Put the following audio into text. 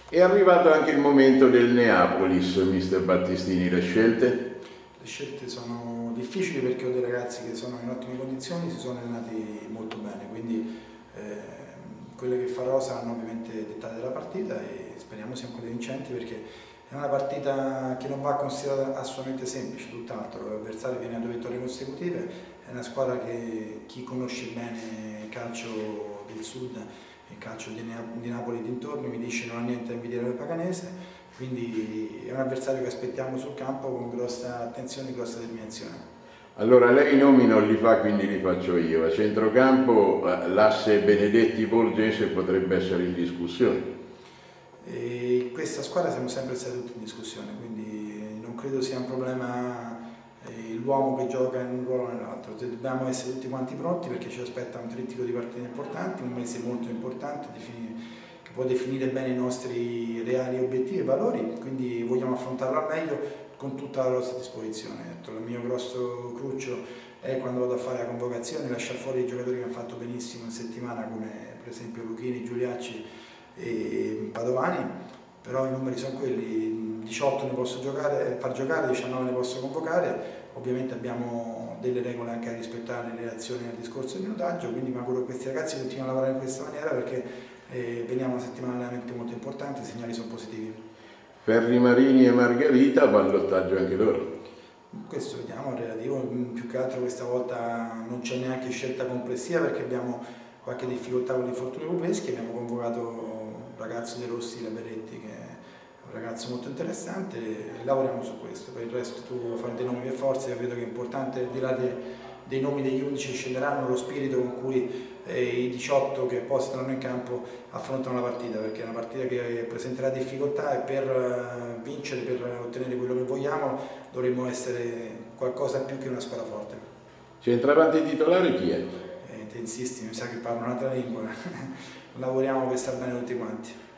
È arrivato anche il momento del Neapolis, mister Battistini, le scelte? Le scelte sono difficili perché ho dei ragazzi che sono in ottime condizioni, si sono allenati molto bene, quindi quelle che farò saranno ovviamente dettate dalla partita e speriamo siano quelle vincenti, perché è una partita che non va considerata assolutamente semplice, tutt'altro. L'avversario viene a 2 vittorie consecutive, è una squadra che chi conosce bene il calcio del sud, il calcio di Napoli e dintorni, mi dice non ha niente da invidiare al Paganese, quindi è un avversario che aspettiamo sul campo con grossa attenzione e grossa determinazione. Allora lei i nomi non li fa, quindi li faccio io. A centrocampo l'asse Benedetti-Borgese potrebbe essere in discussione. E in questa squadra siamo sempre stati tutti in discussione, quindi non credo sia un problema l'uomo che gioca in un ruolo o nell'altro. Dobbiamo essere tutti quanti pronti perché ci aspetta un trittico di partite importanti, un mese molto importante che può definire bene i nostri reali obiettivi e valori, quindi vogliamo affrontarlo al meglio con tutta la nostra disposizione. Il mio grosso cruccio è quando vado a fare la convocazione lasciare fuori i giocatori che hanno fatto benissimo in settimana, come per esempio Luchini, Giuliacci e Padovani, però i numeri sono quelli: 18 ne posso far giocare, 19 ne posso convocare. Ovviamente abbiamo delle regole anche da rispettare in relazione al discorso di minutaggio, quindi mi auguro che questi ragazzi continuino a lavorare in questa maniera, perché veniamo una settimana veramente molto importante, i segnali sono positivi. Ferri Marini e Margherita, ballottaggio anche loro. Questo vediamo, è relativo, più che altro questa volta non c'è neanche scelta complessiva perché abbiamo qualche difficoltà con l'infortunio Popeschi. Abbiamo convocato un ragazzo dei Rossi, la Beretti, che è un ragazzo molto interessante, e lavoriamo su questo. Per il resto tu fai dei nomi per forza, io credo che è importante, al di là dei nomi degli 11 che scenderanno, lo spirito con cui i 18 che poi saranno in campo affrontano la partita, perché è una partita che presenterà difficoltà e per vincere, per ottenere quello che vogliamo, dovremmo essere qualcosa più che una squadra forte. Centravanti titolare chi è? Te insisti, mi sa che parlo un'altra lingua, lavoriamo per stare bene tutti quanti.